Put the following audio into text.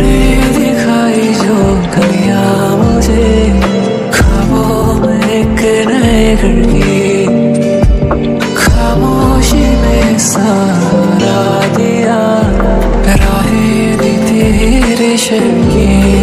तूने दिखाई जो दुनिया मुझे, ख्वाबों में एक नए घर की, खामोशी में सहारा दिया, राहें दी तेरे शर्म की।